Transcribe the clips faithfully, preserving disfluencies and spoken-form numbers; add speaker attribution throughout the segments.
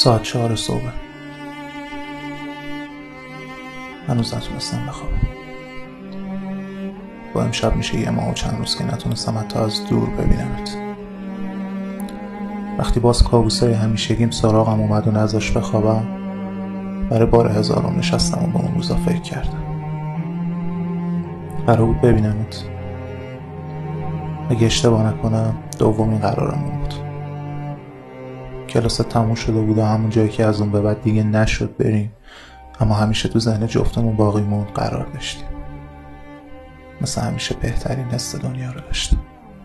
Speaker 1: ساعت چهار صبح. هنوز نتونستم بخوابم. با امشب میشه یه ماه و چند روز که نتونستم حتی از دور ببینمت. وقتی باز کابوسای همیشگیم سراغم اومد و نذاشت بخوابم، برای بار هزارم نشستم و به اون روزا فکر کردم. قرار بود ببینمت. اگه اشتباه نکنم دومین قرارمون بود. کلاس تموم شده بود و همون جایی که از اون به بعد دیگه نشد بریم، اما همیشه تو ذهن جفتمون باقی موند قرار داشتیم. مثل همیشه بهترین حس دنیا رو داشتم.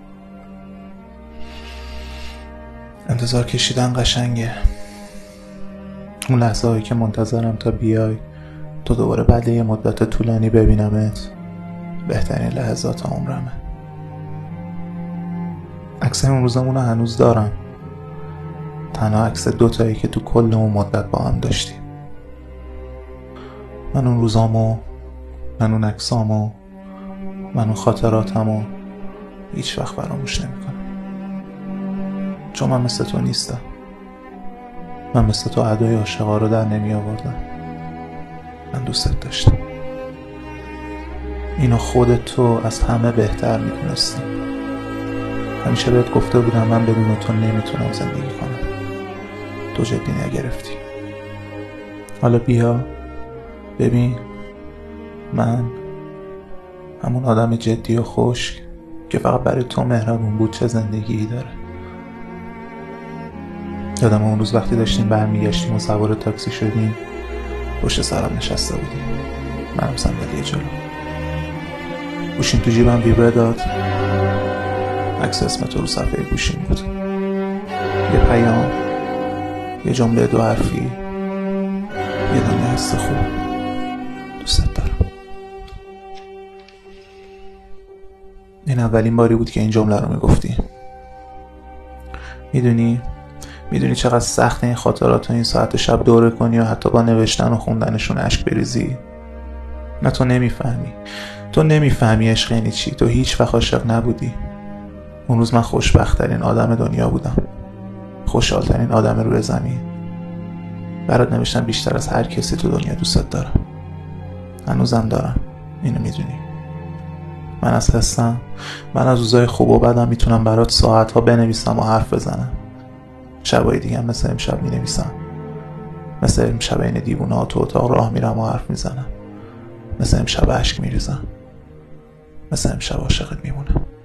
Speaker 1: انتظار کشیدن قشنگه. اون لحظه هایی که منتظرم تا بیای تو دوباره بعد یه مدت طولانی ببینمت، بهترین لحظات عمرمه. عکس اون روزمون رو هنوز دارم، تنها عکس دوتایی که تو کل اون مدت با هم داشتیم. من اون روزامو، من اون عکسامو، من اون خاطراتمو هیچ وقت فراموش نمیکنم. چون من مثل تو نیستم. من مثل تو ادای عاشقا رو در نمی آوردم. من دوستت داشتم. اینو خودت تو از همه بهتر میدونستی. همیشه بهت گفته بودم من بدون تو نمیتونم زندگی کنم. تو جدی نگرفتی. حالا بیا ببین، من همون آدم جدی و خشک که فقط برای تو مهربون بود چه زندگیی داره. یادم اون روز وقتی داشتیم برمیگشتیم و سوار تاکسی شدیم، پشت سرم نشسته بودیم، منم صندلی جلو، گوشیم تو جیبم ویبره داد. عکس اسم تو رو صفحه گوشیم بود. یه پیام، یه جمله دو حرفی، یه دونه حس خوب. دوستت دارم. این اولین باری بود که این جمله رو میگفتی. میدونی میدونی چقدر سخته این خاطرات رو این ساعت شب دوره کنی و حتی با نوشتن و خوندنشون اشک بریزی. نه تو نمیفهمی. تو نمیفهمی عشق یعنی چی. تو هیچ وقت عاشق نبودی. اون روز من خوشبخت‌ترین آدم دنیا بودم. خوشحال‌ترین آدم روی زمین. برات نوشتم بیشتر از هر کسی تو دنیا دوستت دارم. هنوزم دارم. اینو میدونی. من از حسم، من از روزای خوب و بدم میتونم برات ساعت‌ها بنویسم و حرف بزنم. شبای دیگه هم مثل امشب می نویسم. مثل امشب این دیوونه ها تو اتاق راه میرم و حرف میزنم. مثل امشب اشک میریزم. مثل امشب عاشقت میمونم.